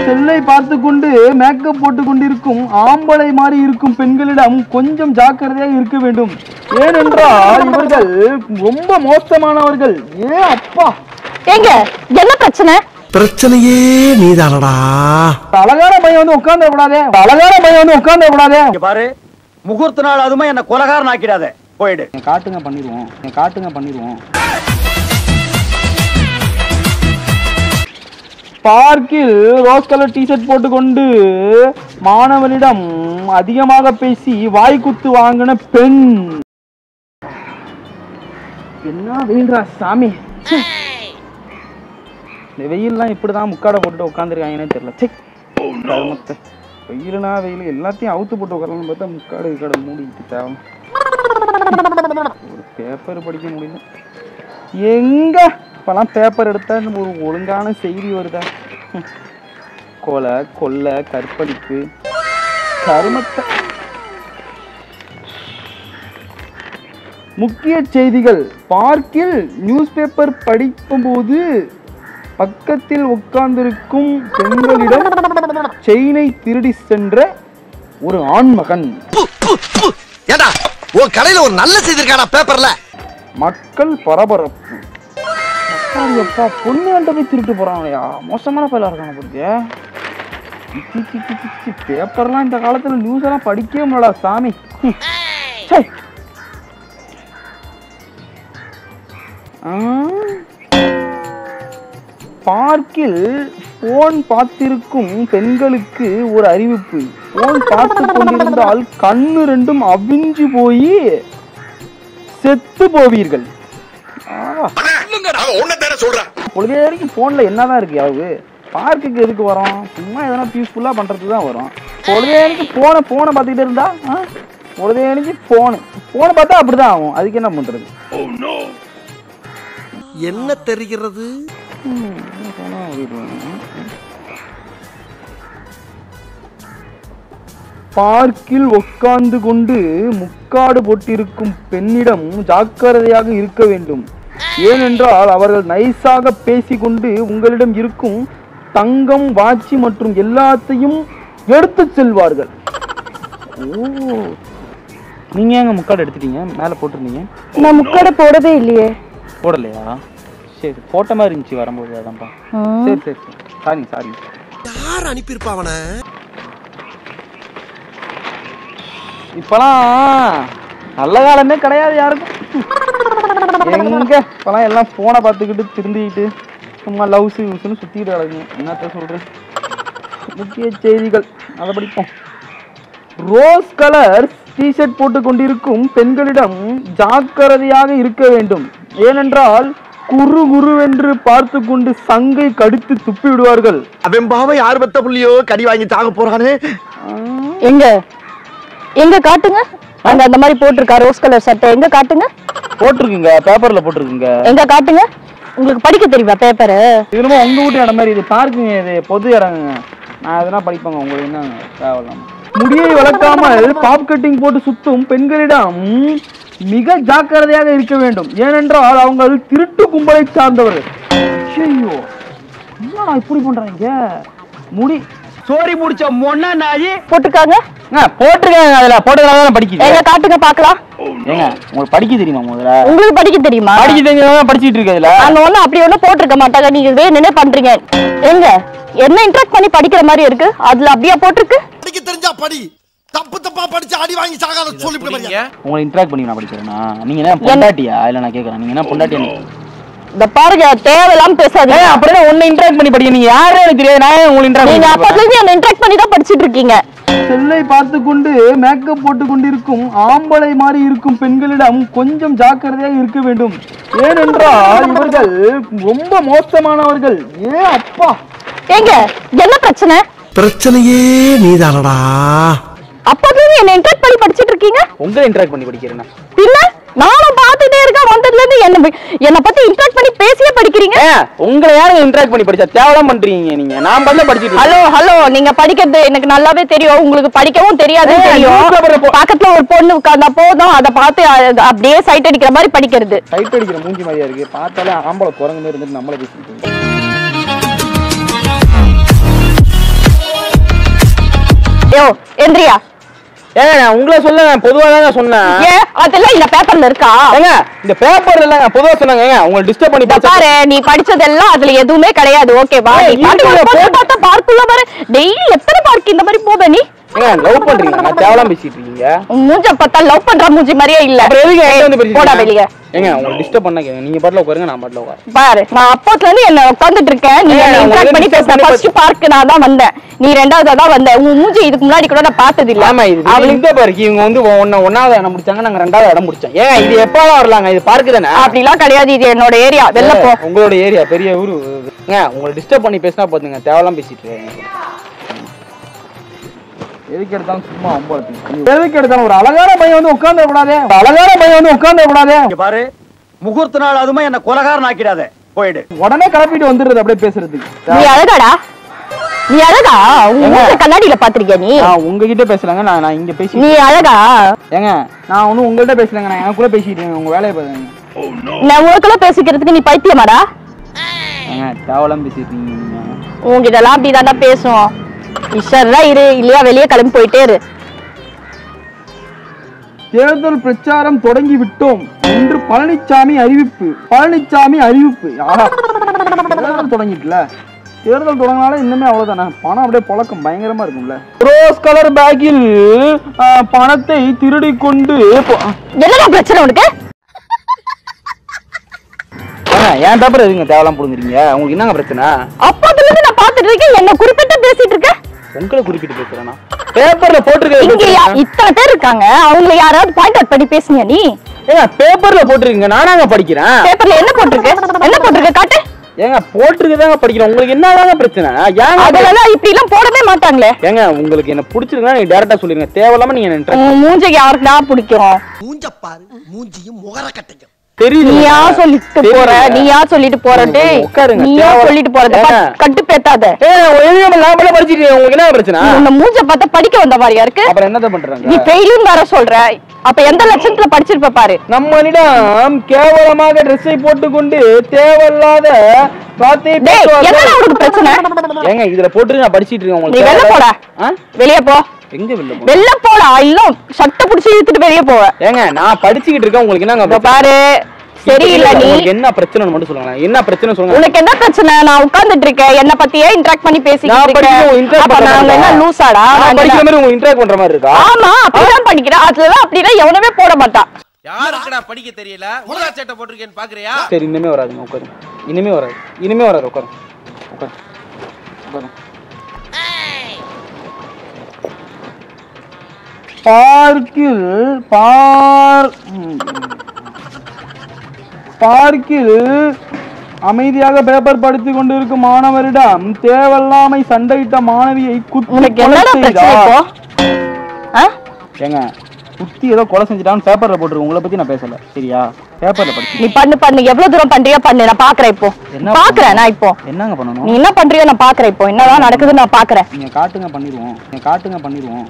செல்லை பார்த்து கொண்டு மேக்கப் போட்டு கொண்டிருக்கும் ஆம்பளை மாதிரி இருக்கும் பெண்களிடம் கொஞ்சம் ஜாக்கிரதையாக இருக்க வேண்டும். ஏனென்றால் இவர்கள் ரொம்ப மோசமானவர்கள். அப்பா ஏங்க என்ன பிரச்சனை? பிரச்சனையே நீதானடா. அழகான பையன் வந்து உட்கார்ந்து கூடாதே, அழகான பையன் வந்து உட்கார்ந்து கூடாதே. பாரு, முகூர்த்த நாள் அதுமா என்ன கொலகாரன் ஆக்கிடாத. போயிடு. காட்டுங்க பண்ணிடுவோம், காட்டுங்க பண்ணிடுவோம். பார்க்கில் ரோஸ் கலர் டிஷர்ட் போட்டுக்கொண்டு மாணவனிடம் அதிகமாக பேசி வாய் குத்து வாங்கின பெண். என்ன வெயில்ரா சாமி. இந்த வெயில்லாம் இப்படிதான் முக்காடை போட்டுட்டு உட்காந்துருக்காங்கன்னு தெரியல. வெயிலுனா வெயில் எல்லாத்தையும் அவுத்து போட்டு உட்காரலாம்னு பார்த்தா முக்காடு மூடிட்டு தேவை. ஒரு பேப்பர் படிக்க முடியல. எங்க இப்பெல்லாம் பேப்பர் எடுத்தா ஒரு ஒழுங்கான செய்தி வருதா? கொலை கொள்ளை கற்பழிப்பு கருமத்தை. முக்கிய செய்திகள். பார்க்கில் நியூஸ் பேப்பர் படிக்கும்போது பக்கத்தில் உட்கார்ந்திருக்கும் பெண்களிடம் செயினை திருடி சென்ற ஒரு ஆண்மகன். கடையில ஒரு நல்ல செய்தி இருக்காடா பேப்பர்ல. மக்கள் பரபரப்பு. பொண்ணு கண்ட போய் திருட்டு போறாங்களையா? மோசமான பயிலா இருக்காங்க போட்டு. பேப்பர்லாம் இந்த காலத்துல நியூஸ் எல்லாம் படிக்கவே முடியல சாமி. பார்க்கில் போன் பார்த்திருக்கும் பெண்களுக்கு ஒரு அறிவிப்பு. போன் பார்த்து கொண்டிருந்தால் கண்ணு ரெண்டும் அவிஞ்சு போய் செத்து போவீர்கள். பொழுதே வரைக்கும் போன்ல என்னதான் இருக்கு? யாரு பார்க்குக்கு எதுக்கு வரோம்? சும்மா எதனா பீஸ்ஃபுல்லா பண்றதுக்கு தான் வரும். பொழுதே வரைக்கும் போனை பார்த்துக்கிட்டே இருந்தா பொழுதே வரைக்கும் போனை பார்த்தா அப்படிதான் ஆகும். அதுக்கு என்ன பண்றது? என்ன தெரிகிறது? பார்க்கில் உட்கார்ந்து கொண்டு முக்காடு போட்டிருக்கும் பெண்ணிடம் ஜாக்கிரதையாக இருக்க வேண்டும். ஏனென்றால் அவர்கள் நைஸாக பேசிக்கொண்டு உங்களிடம் இருக்கும் தங்கம் வாட்சி மற்றும் எல்லாத்தையும் எடுத்து செல்வார்கள். நீங்க எங்க முக்காடு எடுத்துட்டீங்க? மேல போட்டிருந்தீங்க. நான் முக்காடு போடவே இல்லையே. போடலையா? சரி, போட்ட மாதிரி இருந்துச்சு வரும்போது. அதான்ப்பா. சரி சரி சரி சாரி. யார் அனுப்பியிருப்பா அவனை? இப்பெல்லாம் நல்ல காலமே கிடையாது யாருக்கும். எங்க இப்பெல்லாம் எல்லாம் போனை பார்த்துக்கிட்டு திருந்திக்கிட்டு சும்மா லவ்ஸு யூஸ்ன்னு சுத்திட்டு கிடக்குங்க. என்னத்த சொல்றேன்? முக்கிய செய்திகள் அதை படிப்போம். ரோஸ் கலர் டிஷர்ட் போட்டு கொண்டிருக்கும் பெண்களிடம் ஜாக்கிரதையாக இருக்க வேண்டும். ஏனென்றால் குறுவென்று பார்த்து கொண்டு சங்கை கடித்து துப்பி விடுவார்கள். அவன் பாவ யார் பத்த புள்ளியோ கடி வாங்கி தாக போறானே. எங்க காட்டுங்க. அங்க அந்த மாதிரி போட்டிருக்கா ரோஸ் கலர் சட்டை? எங்க காட்டுங்க. போட்டிருக்குங்க, பேப்பர்ல போட்டிருக்குங்க. எங்க காட்டுங்க. உங்களுக்கு படிக்க தெரியுமா பேப்பரு? இதுமா உங்க வீட்டு இடம் மாதிரி இது பார்க்குங்க. இது பொது இடங்க. நான் எதனா படிப்பேங்க. உங்களுக்கு என்ன தேவையில்லாம முடியை வளர்க்காமல் பாப் கட்டிங் போட்டு சுத்தும் பெண்களிடம் மிக ஜாக்கிரதையாக இருக்க வேண்டும். ஏனென்றால் அவங்க திருட்டு கும்பலை சார்ந்தவர்கள். ஐயோ என்ன இப்படி பண்றாங்க? முடி சோரி முடிச்ச மொன்னா நாயி போட்டிருக்காங்க. போட்டிருக்காங்க. அதுல போட்டதுனால படிக்குது. எங்க காட்டுங்க பாக்கலாம். ஏங்க உங்களுக்கு படிக்க தெரியுமா? முதல்ல உங்களுக்கு படிக்க தெரியுமா? படிக்க தெரிஞ்சவங்க படிச்சிட்டு இருக்கு. இதுல அங்க ஒண்ணு அப்படி ஒண்ணு போட்டிருக்க மாட்டாங்க. நீங்க வேணும்னே பண்றீங்க. எங்க என்ன இன்ட்ராக்ட் பண்ணி படிக்கிற மாதிரி இருக்கு? அதுல அப்படியே போட்டிருக்கு. படிக்க தெரிஞ்சா படி, தப்பு தப்பா படிச்சு அடி வாங்கி சாகாத சொல்லிட்டு பாருங்க. உங்களை இன்டராக்ட் பண்ணி நான் படிக்கிறேனா? நீங்க என்ன பொண்டாட்டியா? இல்ல நான் கேக்குறேன், நீங்க என்ன பொண்டாட்டியா? இந்த பாருங்க, தேவையில்லாம பேசாதீங்க. அப்படியே ஒண்ணு இன்டராக்ட் பண்ணி படிங்க. நீங்க யாரே எனக்கு தெரியாது. நான் உங்களுக்கு இன்டராக்ட் நீங்க அப்பத்துல இருந்து என்ன இன்டராக்ட் பண்ணி தான் படிச்சிட்டு இருக்கீங்க. செல்லை பார்த்து கொண்டு மேக்கப் போட்டு கொண்டிருக்கும் ஆம்பளை மாதிரி இருக்கும் பெண்களிடம் கொஞ்சம் ஜாக்கிரதையாக இருக்க வேண்டும். ஏனென்றால் இவர்கள் ரொம்ப மோசமானவர்கள். அப்பா ஏங்க என்ன பிரச்சனை? பிரச்சனையே நீதானடா. அப்பத்துல இருந்து என்ன இன்டராக்ட் பண்ணி படிச்சிட்டு இருக்கீங்க. உங்களை இன்டராக்ட் பண்ணி படிக்கிறேன். பின்ன நானும் பார்த்துட்டே இருக்கேன். வந்ததுல இருந்து என்ன பத்தி இன்டராக்ட் பண்ணி பேசியே படிக்கிறீங்க. உங்களை யாரும் இன்டராக்ட் பண்ணி படிச்சா தேவலாம் பண்றீங்க நீங்க? நான் பண்ண படிச்சிட்டு. ஹலோ நீங்க படிக்கிறது எனக்கு நல்லாவே தெரியும். உங்களுக்கு படிக்கவும் தெரியாது தெரியும். பக்கத்துல ஒரு பொண்ணு உட்கார்ந்தா போதும், அதை பார்த்து அப்படியே சைட் அடிக்கிற மாதிரி படிக்கிறது. சைட் அடிக்கிற மூஞ்சி மாதிரியா இருக்கு. பார்த்தாலே ஆம்பளை குரங்கு மாதிரி இருந்துட்டு நம்மள பேசிட்டு எந்திரியா. ஏங்க நான் உங்களை சொல்ல பொதுவா தாங்க சொன்னேன். ஏன் அதெல்லாம் இந்த பேப்பர்ல இருக்கா? ஏங்க இந்த பேப்பர்ல இல்லங்க பொதுவா சொன்னாங்க. ஏங்க உங்களை டிஸ்டர்ப் பண்ணி பாரு, நீ படிச்சதெல்லாம் அதுல எதுவுமே கிடையாது. ஓகேவா? நீ பார்த்தா பார்க்குள்ள பாரு, டெய்லி எத்தனை பார்க் இந்த மாதிரி போத நீ? ஏங்க லவ் பண்றீங்க, நான் தேவலாம் பேசிட்டு இருக்கீங்க. மூஞ்ச பார்த்தா லவ் பண்ற மூஞ்சி மாதிரியே இல்ல. அப்புறம் எதுக்கு என்கிட்ட வந்து பேசிட்டு போடா வெளிய. ஏங்க உங்களை டிஸ்டர்ப் பண்ணாங்க, நீங்க பாட்டுல உட்காருங்க, நான் பாட்டுல உட்காரு. பாரு, நான் அப்போத்துல இருந்து என்ன உட்கார்ந்துட்டு இருக்கேன். நீ என்ன இன்டராக்ட் பண்ணி பேசுற. ஃபர்ஸ்ட் பார்க் நான் தான் வந்தேன், நீ ரெண்டாவதா தான் வந்த. உன் மூஞ்சி இதுக்கு முன்னாடி கூட நான் பார்த்தது இல்ல. ஆமா, இது அவளுக்கு பாருக்கு. இவங்க வந்து ஒன்னாவது இடம் முடிச்சாங்க, நாங்க ரெண்டாவது இடம் முடிச்சோம். ஏங்க இது எப்பவும் வரலாங்க, இது பார்க்கு தானே? அப்படிலாம் கிடையாது, இது என்னோட ஏரியா. வெளில போ. உங்களோட ஏரியா பெரிய ஊரு. ஏங்க உங்களை டிஸ்டர்ப் பண்ணி பேசினா போதுங்க, தேவலாம் பேசிட்டு இருக்கீங்க. எதுக்கு எடுத்தாலும் சும்மா எதுக்கு எடுத்தாலும் ஒரு அழகான பையன் வந்து உட்கார்ந்து கூடாது. அழகான பையன் வந்து உட்கார்ந்து கூடாது. பாரு, முகூர்த்த நாள் அதுமா என்ன கொலகாரன் ஆக்கிடாத. போயிடு. உடனே கிளப்பிட்டு வந்துடுறது அப்படியே பேசுறதுக்கு. நீ அழகாடா, நீ அழகா? உங்க கண்ணாடியில பாத்திருக்கியா நீ? உங்ககிட்ட பேசலாங்க, நான் இங்க பேசி. நீ அழகா? ஏங்க நான் ஒன்னும் உங்கள்கிட்ட பேசலங்க, நான் எனக்கு கூட பேசிட்டு இருக்கேன். உங்க வேலையை பாருங்க. நான் உனக்குள்ள பேசிக்கிறதுக்கு நீ பைத்தியமாடா? ஏங்க தேவலாம் பேசிட்டு இருக்கீங்க. உங்ககிட்ட எல்லாம் அப்படிதான்டா பேசுவோம். இஷ்டா இரு, இல்லையா வெளியே கிளம்பி போயிட்டே இரு. தேர்தல் பிரச்சாரம் தொடங்கி விட்டோம் என்று பழனிசாமி அறிவிப்பு. தேர்தல் தொடங்கிட்டுல, தேர்தல் தொடங்கினாலே இன்னுமே அவ்வளவுதானே, பணம் அப்படியே புழக்கம் பயங்கரமா இருக்கும்ல. ரோஸ் கலர் பேக்கில் பணத்தை திருடி கொண்டு. என்னடா பிரச்சனை உனக்கு? என் பேப்பர் எதுங்க தேவலாம் புடுங்குறீங்க? உங்களுக்கு என்னங்க பிரச்சனை? அப்போதுல இருந்து நான் பாத்துட்டு இருக்கேன், என்ன குறிப்பிட்டு பேசிட்டு இருக்க. உங்களை குறிப்பிட்டு பேசுறேன்னா பேப்பர்ல போட்டுருக்க. இத்தனை பேர் இருக்காங்க, அவங்கள யாராவது பாயிண்ட் அவுட் பண்ணி பேசுனியா நீ? ஏங்க பேப்பர்ல போட்டுருக்கீங்க, நானாங்க படிக்கிறேன். பேப்பர்ல என்ன போட்டிருக்கு காட்டு. ஏங்க போட்டுருக்கதாங்க படிக்கிறேன். உங்களுக்கு என்னதாங்க பிரச்சனை? ஏங்க அதெல்லாம் இப்படி எல்லாம் போடவே மாட்டாங்களே. ஏங்க உங்களுக்கு என்ன பிடிச்சிருக்குன்னா நீங்க டைரக்டா சொல்லிருங்க, தேவையில்லாம நீங்க என்ன மூஞ்சிக்கு யாருக்கு தான் பிடிக்கும்? மூஞ்ச பாரு, மூஞ்சியும் முகர கட்டையும் தெரியுது. நீயா சொல்லிட்டு போற, நீயா சொல்லிட்டு போறட்டு, நீயா சொல்லிட்டு போறத கட்டு பேத்தாத. நாமளே படிச்சிட்டு உங்களுக்கு என்ன பிரச்சனை? உன்ன மூஞ்ச பார்த்தா படிக்க வந்த மாதிரியா இருக்கு. அப்புறம் என்னத பண்றாங்க? நீ ஃபெயிலும் வர சொல்ற, அப்ப எந்த லட்சணத்துல படிச்சிருப்ப பாரு. நம்மனிடம் கேவலமாக ட்ரெஸ்ஸை போட்டுக்கொண்டு தேவையில்லாத வார்த்தையை பேசுவாங்க. என்னடா உங்களுக்கு பிரச்சனை? ஏங்க இதுல போட்டு நான் படிச்சிட்டு இருக்கேன். உங்களுக்கு நீ வெளிய போடா. வெளிய போ. எங்க வெளிய போடா, இல்ல சட்டை புடிச்சு இழுத்துட்டு வெளிய போவ. ஏங்க நான் படிச்சிட்டு இருக்கேன், உங்களுக்கு என்னங்க பாரு? சரியில்ல, நீ என்ன பிரச்சனை மட்டும் சொல்லுங்க. என்ன பிரச்சனை சொல்லுங்க. உனக்கு என்ன பிரச்சனை? நான் உட்கார்ந்துட்டு இருக்கேன், என்ன பத்தியே இன்டராக்ட் பண்ணி பேசிட்டு இருக்கேன். அப்ப நான் என்ன லூசாடா? நான் படிக்கிற மாதிரி உங்களுக்கு இன்டராக்ட் பண்ற மாதிரி இருக்கா? ஆமா, அப்படிதான் படிக்கிறேன். அதுல அப்படிலாம் எவனுமே போட மாட்டான். யாருக்குடா படிக்க தெரியல, உலக சட்டை போட்டுருக்கேன்னு பாக்குறியா? சரி இனிமே வராதுங்க, உட்காருங்க. இனிமே வராது உட்காருங்க. பார்க்கில் அமைதியாக பேப்பர் படித்துக் கொண்டிருக்கும் மாணவரிடம் தேவையில்லாமை சண்டையிட்ட மாணவியை ஏங்க குத்தி ஏதோ கொலை செஞ்சுட்டான்னு பேப்பர்ல போட்டுருக்கு. உங்களை பத்தி நான் பேசல, சரியா? பேப்பர்ல படிச்சு நீ பண்ணு எவ்வளவு தூரம் பண்றியா பண்ணு, நான் பாக்குறேன். இப்போ பாக்குறேன் நான். இப்போ என்னங்க பண்ணணும்? நீ என்ன பண்றியோ நான் பாக்குறேன். இப்போ என்னதான் நடக்குது நான் பாக்குறேன். நீங்க காட்டுங்க, பண்ணிடுவோம்.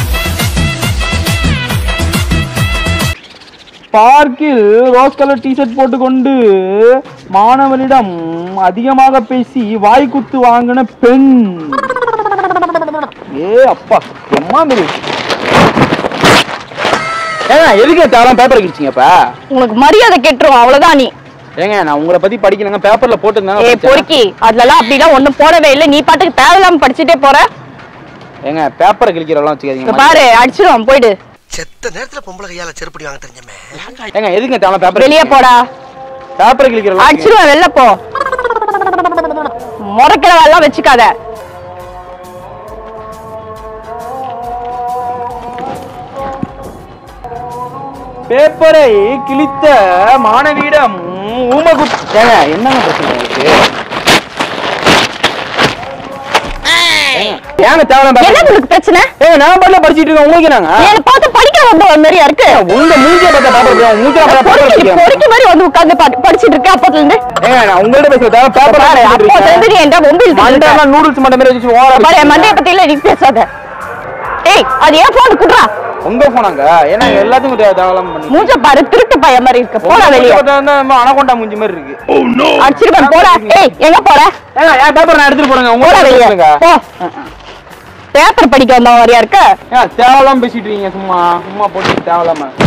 பார்க்கில் ரோஸ் கலர் டிஷர்ட் போட்டுக்கொண்டு மாணவனிடம் அதிகமாக பேசி வாய் குத்து வாங்கின பெண். அப்பா எம்மா மாரி. ஏங்க எதுக்கு தேவலாம் பேப்பர் கிழிச்சீங்கப்ப? உனக்கு மரியாதை கெட்டுரும், அவ்வளவுதான். நீ ஏங்க நான் உங்களை பத்தி படிக்கலங்க, பேப்பர்ல போட்டுருந்தாங்க. பொறுக்கி அதெல்லாம் அப்படிலாம் ஒண்ணும் போடவே இல்லை. நீ பாட்டுக்கு தேவையில்லாம படிச்சுட்டே போற. ஏங்க பேப்பரை கிழிக்கிறவெல்லாம் வச்சுக்காதீங்க. பாரு அடிச்சிடும், போயிடு. செத்த நேரத்துல பொம்பளை கையால செருப்படி வாங்க தெரிஞ்சமே. ஏங்க எதுக்கு தேவலாம் பேப்பர்? வெளியே போடா. பேப்பரை கிழிக்கிறவெல்லாம் அடிச்சிடுவேன், வெளில போ. முறைக்கிறவெல்லாம் வச்சுக்காத. பேப்பரை கிழித்த மாணவியிடம் ஊமகுத்து. என்னங்க பிரச்சனை இருக்கு? ஏங்க தேவலாம் என்ன உங்களுக்கு பிரச்சனை? நான் பாட்டுல படிச்சிட்டு இருக்கேன், உங்களுக்கு என்னங்க? என்ன பார்த்து படிக்க வந்த மாதிரியா இருக்கு? உங்க மூஞ்சிய பார்த்தா பேப்பர் பொறுக்கி மாதிரி வந்து உட்கார்ந்து படிச்சிட்டு இருக்க. அப்பத்துல இருந்து நான் உங்கள்ட்ட பேசுறேன். பேப்பர் அப்பத்துல இருந்து நீ என்ன மொபைல் நூடுல்ஸ் மண்ட மாதிரி வச்சு பாரு, மண்டைய பத்தி இல்ல நீ பேசாத. ஏய் அது ஏன் போன் குடுறா? உங்க போனாங்க. ஏன்னா எல்லாத்துக்கும் தேவலாம் பண்ணி மூஞ்ச பாரு, திருட்டு பையன் மாதிரி இருக்கு. போடா வெளிய. அனகொண்டா மூஞ்சி மாதிரி இருக்கு. அடிச்சிருவேன், போடா. ஏய் எங்க போற? ஏன் பேப்பர் நான் எடுத்துட்டு போறேங்க. போடா வெளிய போ. பேப்பர் படிக்க வந்தா மாதிரியா இருக்க? தேவையில்லாம பேசிட்டு இருக்கீங்க சும்மா சும்மா போட்டு தேவையில்லாம